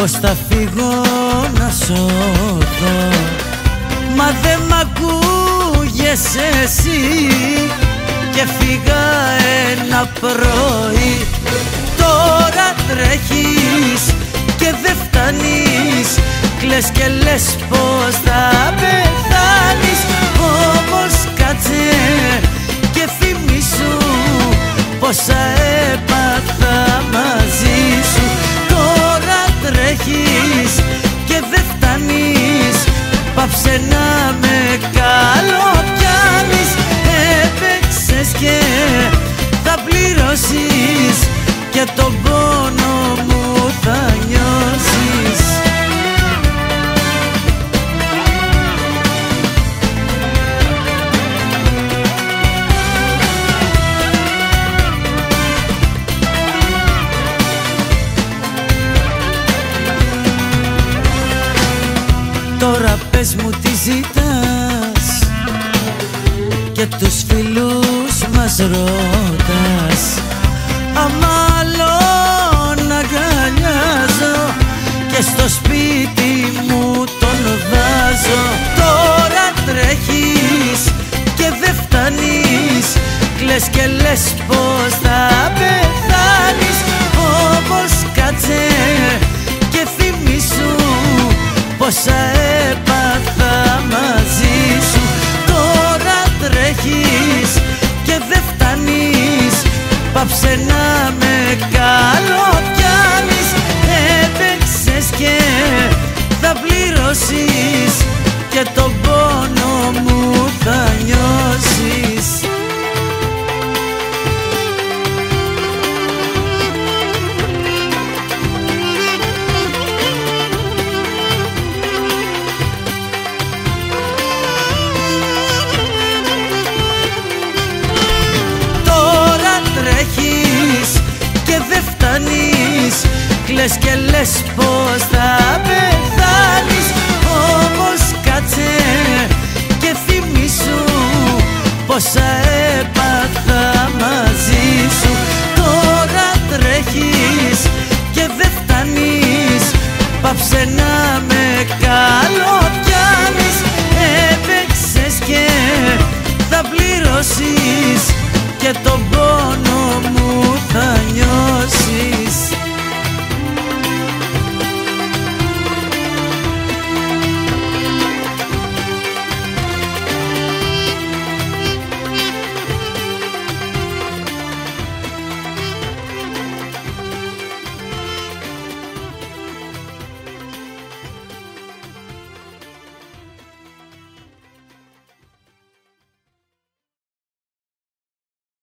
πως θα φύγω να σώθω, μα δεν μ' ακούγεσαι εσύ και φύγα ένα πρωί. Τώρα τρέχεις και δεν φτάνεις, κλαις και λες πως θα πεθάνεις. Όμως κάτσε και θυμήσου πόσα έπαθα μαζί σου. Τώρα τρέχεις και δεν φτάνεις, πάψε να με καλοπιάνεις. Έπαιξες και θα πληρώσεις και τον πόνο μου θα νιώσεις. Τώρα πες μου τι ζητάς και τους φίλους μας ρωτάς, άμα άλλον αγκαλιάζω και στο σπίτι μου τον βάζω. Τώρα τρέχεις και δεν φτάνεις, κλαις και λες πως θα πεθάνεις. Όμως κάτσε και θυμήσου πόσα έπαθα μαζί σου. Τώρα τρέχεις και δεν φτάνεις, πάψε να με καλοπιάνεις. Έπαιξες και θα πληρώσεις και τον πόνο μου θα νιώσεις. Κλαις και λες πως θα πεθάνεις. Όμως κάτσε και θυμήσου πόσα έπαθα μαζί σου. Τώρα τρέχεις και δεν φτάνεις, πάψε να με καλοπιάνεις. Έπαιξες και θα πληρώσεις